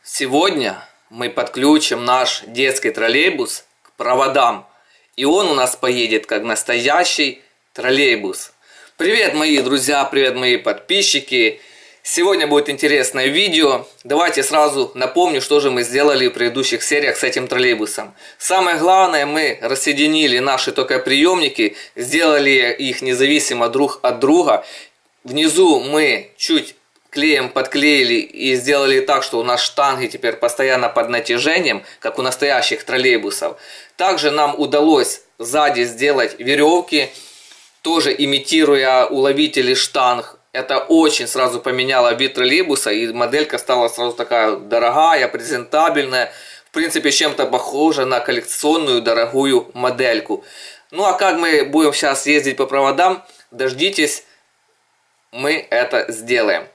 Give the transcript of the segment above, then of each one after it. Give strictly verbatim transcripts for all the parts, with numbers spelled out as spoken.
Сегодня мы подключим наш детский троллейбус к проводам, и он у нас поедет как настоящий троллейбус. Привет, мои друзья, привет, мои подписчики! Сегодня будет интересное видео. Давайте сразу напомню, что же мы сделали в предыдущих сериях с этим троллейбусом. Самое главное, мы рассоединили наши токоприемники, сделали их независимо друг от друга. Внизу мы чуть клеем подклеили и сделали так, что у нас штанги теперь постоянно под натяжением, как у настоящих троллейбусов. Также нам удалось сзади сделать веревки, тоже имитируя уловители штанг. Это очень сразу поменяло вид троллейбуса, и моделька стала сразу такая дорогая, презентабельная. В принципе, чем-то похожа на коллекционную дорогую модельку. Ну а как мы будем сейчас ездить по проводам, дождитесь, мы это сделаем.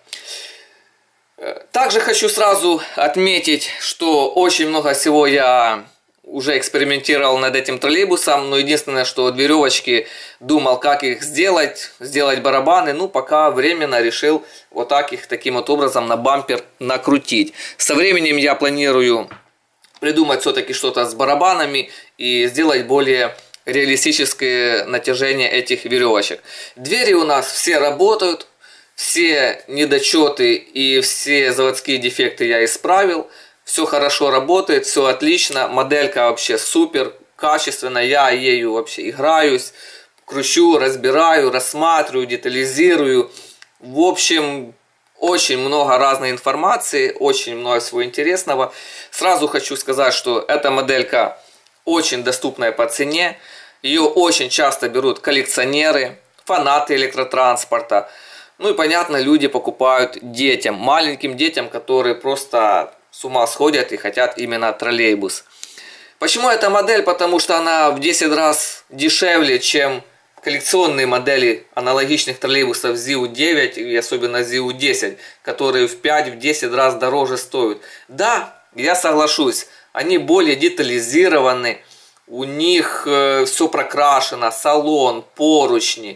Также хочу сразу отметить, что очень много всего я уже экспериментировал над этим троллейбусом, но единственное, что от веревочки думал, как их сделать, сделать барабаны, ну пока временно решил вот так их таким вот образом на бампер накрутить. Со временем я планирую придумать все-таки что-то с барабанами и сделать более реалистическое натяжение этих веревочек. Двери у нас все работают. Все недочеты и все заводские дефекты я исправил. Все хорошо работает, все отлично. Моделька вообще супер, качественная. Я ею вообще играюсь, кручу, разбираю, рассматриваю, детализирую. В общем, очень много разной информации, очень много всего интересного. Сразу хочу сказать, что эта моделька очень доступная по цене. Ее очень часто берут коллекционеры, фанаты электротранспорта. Ну и понятно, люди покупают детям, маленьким детям, которые просто с ума сходят и хотят именно троллейбус. Почему эта модель? Потому что она в десять раз дешевле, чем коллекционные модели аналогичных троллейбусов зиу девять и особенно зиу десять, которые в пять-десять раз дороже стоят. Да, я соглашусь, они более детализированы, у них э, все прокрашено, салон, поручни.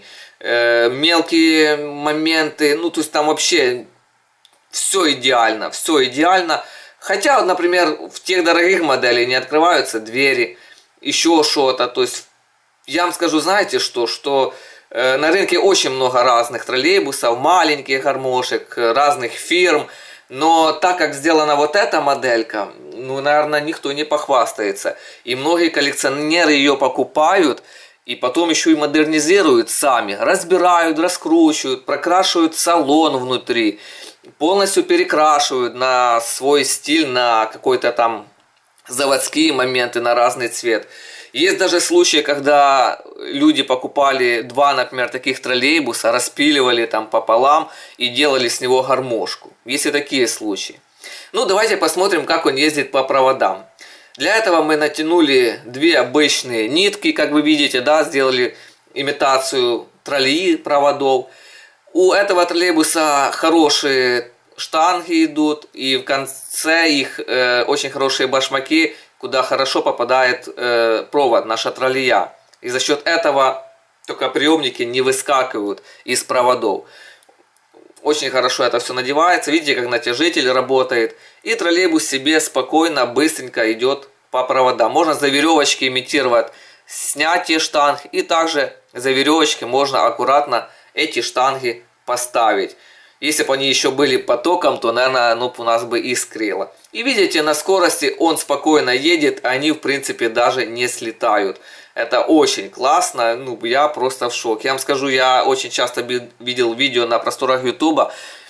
Мелкие моменты, ну то есть там вообще все идеально, все идеально. Хотя, например, в тех дорогих моделях не открываются двери, еще что-то. То есть я вам скажу, знаете что, что э, на рынке очень много разных троллейбусов, маленьких гармошек, разных фирм. Но так как сделана вот эта моделька, ну, наверное, никто не похвастается. И многие коллекционеры ее покупают. И потом еще и модернизируют сами, разбирают, раскручивают, прокрашивают салон внутри, полностью перекрашивают на свой стиль, на какой-то там заводские моменты, на разный цвет. Есть даже случаи, когда люди покупали два, например, таких троллейбуса, распиливали там пополам и делали с него гармошку. Есть и такие случаи. Ну, давайте посмотрим, как он ездит по проводам. Для этого мы натянули две обычные нитки, как вы видите, да, сделали имитацию троллей проводов. У этого троллейбуса хорошие штанги идут, и в конце их э, очень хорошие башмаки, куда хорошо попадает э, провод, наша троллея. И за счет этого только приемники не выскакивают из проводов. Очень хорошо это все надевается, видите, как натяжитель работает. И троллейбус себе спокойно, быстренько идет по проводам. Можно за веревочки имитировать снятие штанг. И также за веревочки можно аккуратно эти штанги поставить. Если бы они еще были потоком, то, наверное, оно у нас бы искрило. И видите, на скорости он спокойно едет, они, в принципе, даже не слетают. Это очень классно, ну, я просто в шоке. Я вам скажу, я очень часто видел видео на просторах ютуба,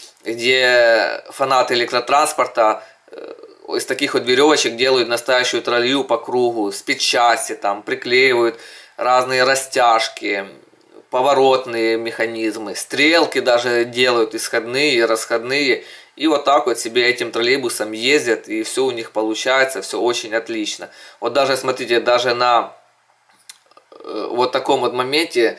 где фанаты электротранспорта из таких вот веревочек делают настоящую троллею по кругу, спидчасти, там, приклеивают разные растяжки, поворотные механизмы, стрелки даже делают, исходные и расходные. И вот так вот себе этим троллейбусом ездят, и все у них получается, все очень отлично. Вот даже, смотрите, даже на вот таком вот моменте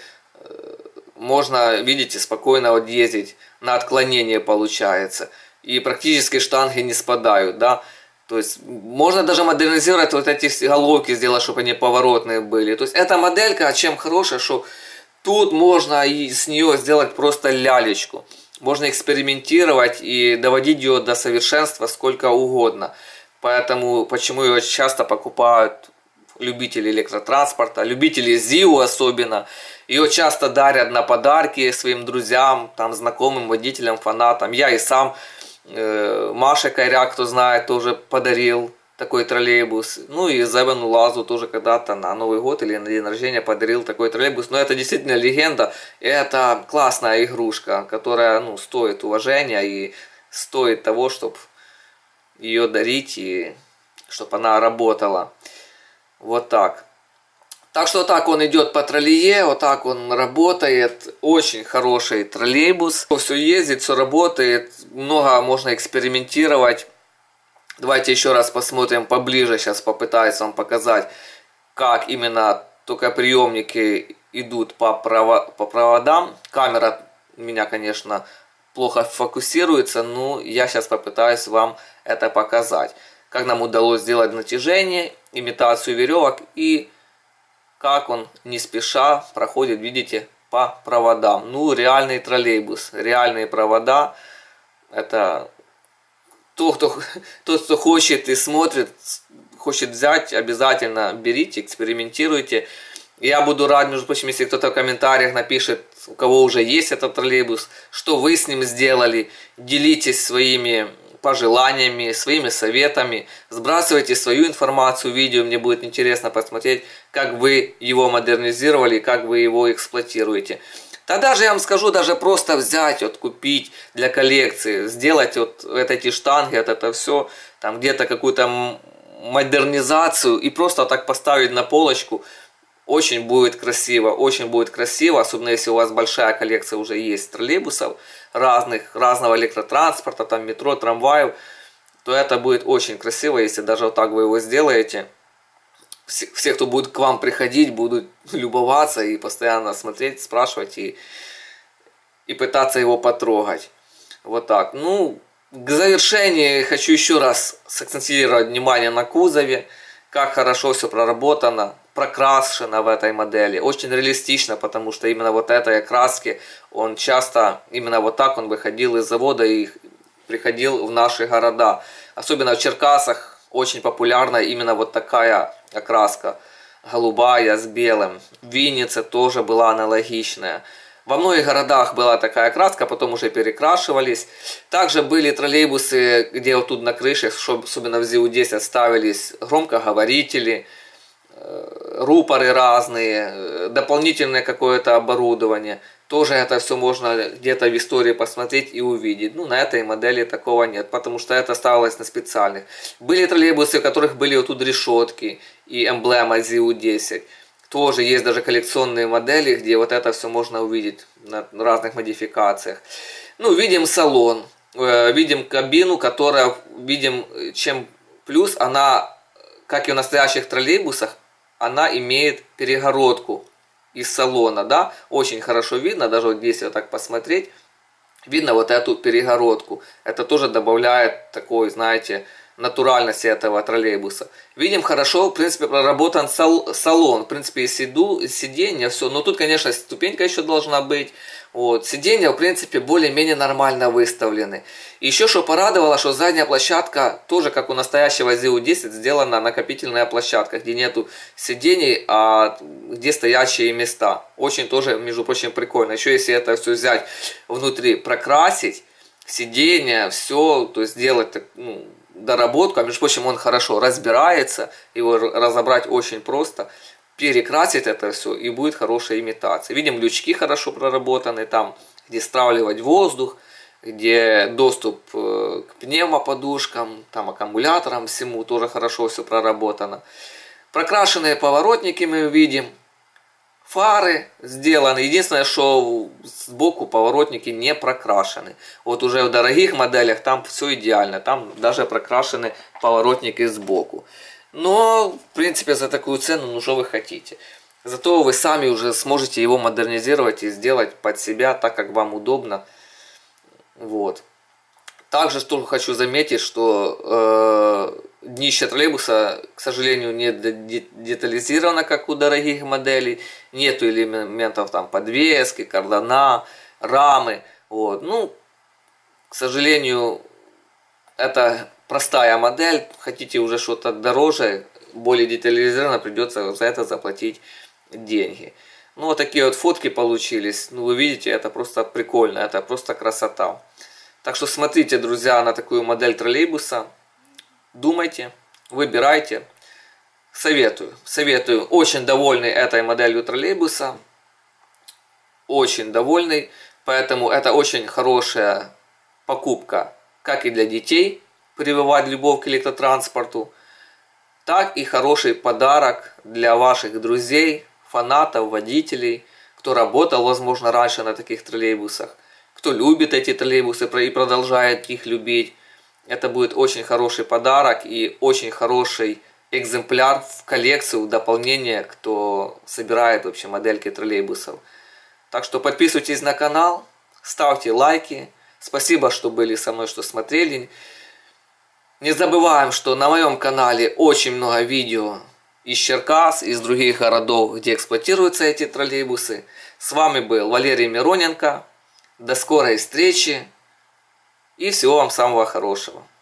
можно, видите, спокойно вот ездить, на отклонение получается. И практически штанги не спадают, да. То есть можно даже модернизировать вот эти головки, сделать, чтобы они поворотные были. То есть эта моделька, чем хорошая, что тут можно и с нее сделать просто лялечку. можно экспериментировать и доводить ее до совершенства сколько угодно. Поэтому, почему ее часто покупают любители электротранспорта, любители ЗИУ особенно. Ее часто дарят на подарки своим друзьям, там, знакомым, водителям, фанатам. Я и сам, э, Маше Коряк, кто знает, тоже подарил такой троллейбус. Ну и Зевену Лазу тоже когда-то на Новый год или на день рождения подарил такой троллейбус. Но это действительно легенда. Это классная игрушка, которая, ну, стоит уважения и стоит того, чтобы ее дарить и чтобы она работала. Вот так. Так что так он идет по троллее, вот так он работает. Очень хороший троллейбус. Все ездит, все работает. Много можно экспериментировать. Давайте еще раз посмотрим поближе. Сейчас попытаюсь вам показать, как именно токоприемники идут по, прово по проводам. Камера у меня, конечно, плохо фокусируется, но я сейчас попытаюсь вам это показать. Как нам удалось сделать натяжение, имитацию веревок и как он не спеша проходит, видите, по проводам. Ну, реальный троллейбус, реальные провода. Это тот, кто, тот, кто хочет и смотрит, хочет взять, обязательно берите, экспериментируйте. Я буду рад, между прочим, если кто-то в комментариях напишет, у кого уже есть этот троллейбус, что вы с ним сделали, делитесь своими пожеланиями, своими советами, сбрасывайте свою информацию, видео, мне будет интересно посмотреть, как вы его модернизировали, как вы его эксплуатируете. Тогда же я вам скажу, даже просто взять, вот купить для коллекции, сделать вот эти штанги, вот это все, там где-то какую-то модернизацию и просто так поставить на полочку. Очень будет красиво, очень будет красиво, особенно если у вас большая коллекция уже есть троллейбусов разных, разного электротранспорта, там метро, трамваев, то это будет очень красиво, если даже вот так вы его сделаете. Все, все, кто будет к вам приходить, будут любоваться и постоянно смотреть, спрашивать и, и пытаться его потрогать. Вот так. Ну, к завершению хочу еще раз сакцентировать внимание на кузове, как хорошо все проработано, прокрашено в этой модели. Очень реалистично, потому что именно вот этой окраски он часто, именно вот так он выходил из завода и приходил в наши города. Особенно в Черкасах очень популярна именно вот такая окраска, голубая с белым. В Виннице тоже была аналогичная. Во многих городах была такая краска, потом уже перекрашивались. Также были троллейбусы, где вот тут на крыше, особенно в ЗИУ десять, ставились громкоговорители, рупоры разные, дополнительное какое-то оборудование. Тоже это все можно где-то в истории посмотреть и увидеть. Ну, на этой модели такого нет, потому что это ставилось на специальных. Были троллейбусы, у которых были вот тут решетки и эмблема ЗИУ десять. Тоже есть даже коллекционные модели, где вот это все можно увидеть на разных модификациях. Ну, видим салон, видим кабину, которая, видим, чем плюс, она, как и в настоящих троллейбусах, она имеет перегородку из салона, да, очень хорошо видно, даже вот здесь вот так посмотреть, видно вот эту перегородку. Это тоже добавляет такой, знаете, натуральности этого троллейбуса. Видим, хорошо, в принципе, проработан сал салон, в принципе, и сиду, сиденье, все. Но тут, конечно, ступенька еще должна быть. Вот. Сиденья, в принципе, более-менее нормально выставлены. И еще что порадовало, что задняя площадка тоже, как у настоящего ЗИУ десять, сделана накопительная площадка, где нету сидений, а где стоящие места. Очень тоже, между прочим, прикольно. Еще если это все взять внутри, прокрасить, сиденья, все, то есть сделать, ну, доработку, а между прочим, он хорошо разбирается, его разобрать очень просто, перекрасить это все, и будет хорошая имитация. Видим, лючки хорошо проработаны, там, где стравливать воздух, где доступ к пневмоподушкам, там, аккумуляторам, всему тоже хорошо все проработано. Прокрашенные поворотники мы видим. Фары сделаны. Единственное, что сбоку поворотники не прокрашены. Вот уже в дорогих моделях там все идеально. Там даже прокрашены поворотники сбоку. Но, в принципе, за такую цену, ну что вы хотите. Зато вы сами уже сможете его модернизировать и сделать под себя так, как вам удобно. Вот. Также что хочу заметить, что э, днище троллейбуса, к сожалению, не детализировано, как у дорогих моделей. Нету элементов там подвески, кардана, рамы. Вот. Ну, К сожалению, это простая модель. Хотите уже что-то дороже, более детализированно, придется за это заплатить деньги. Ну, вот такие вот фотки получились. Ну, вы видите, это просто прикольно, это просто красота. Так что смотрите, друзья, на такую модель троллейбуса. Думайте, выбирайте. Советую, советую. Очень довольный этой моделью троллейбуса. Очень довольный. Поэтому это очень хорошая покупка, как и для детей, прививать любовь к электротранспорту, так и хороший подарок для ваших друзей, фанатов, водителей, кто работал, возможно, раньше на таких троллейбусах, кто любит эти троллейбусы и продолжает их любить. Это будет очень хороший подарок и очень хороший экземпляр в коллекцию, в дополнение, кто собирает вообще модельки троллейбусов. Так что подписывайтесь на канал, ставьте лайки. Спасибо, что были со мной, что смотрели. Не забываем, что на моем канале очень много видео из Черкас, из других городов, где эксплуатируются эти троллейбусы. С вами был Валерий Мироненко. До скорой встречи и всего вам самого хорошего.